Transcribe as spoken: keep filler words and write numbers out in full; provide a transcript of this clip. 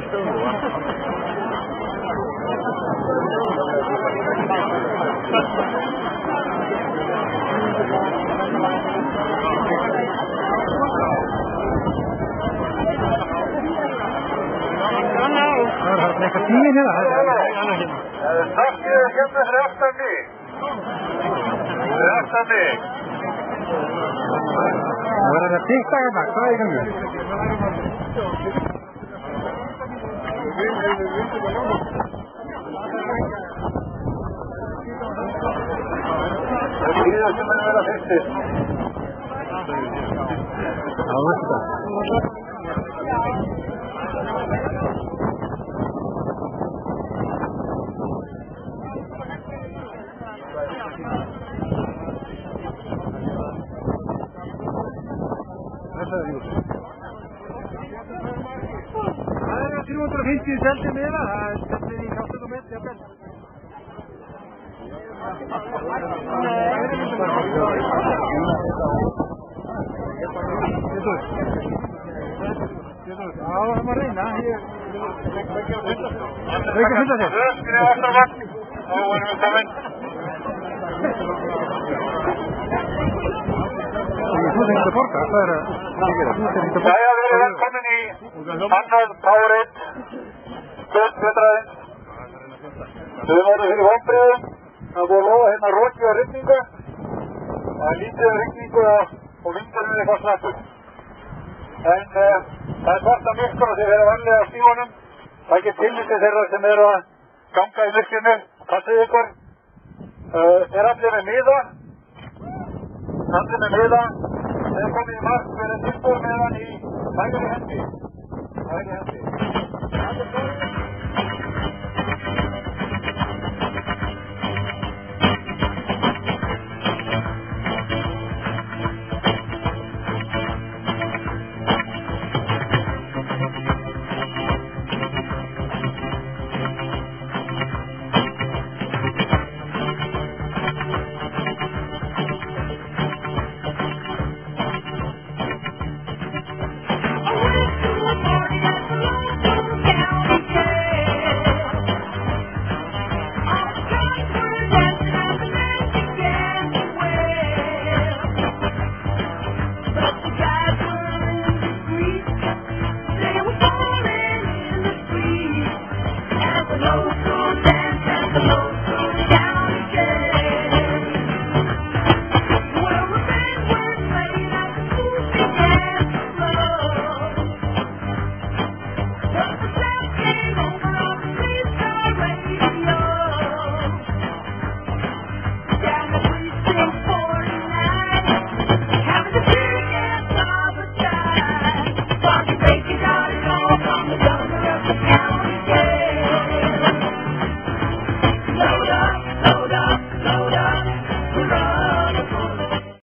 Lekker tien hè? Zakje, ik heb het recht aan mee. Recht aan mee. We hebben het dicht aangepakt, zo even nu. Hier is het met een vijftig. Nou, rustig. driehonderdvijftien centimeter, dat is niet altijd om met je bent. Nou, maar in, hè, hier. Lekker goed dat is. Dus, kun je achterwacht? Oh, worden we samen. Je moet in de voorkant, maar... Ja, ja, we gaan komen niet. Anders, power it. Goed, vertrouwen. We worden hier opbrengen. Dan worden we naar roodje richtingen. En niet de richting op winter van slapen. En dat wordt dan echt als je weer wanneer als die wonen. Dat je tien minuten zeggen dat ze meer kanka in licht kunnen. Dat zie ik hoor. Er had je een middag. Dat is een middag. En kom je maar met een disco meer dan die. Hang je de hand in. Hang je de hand in.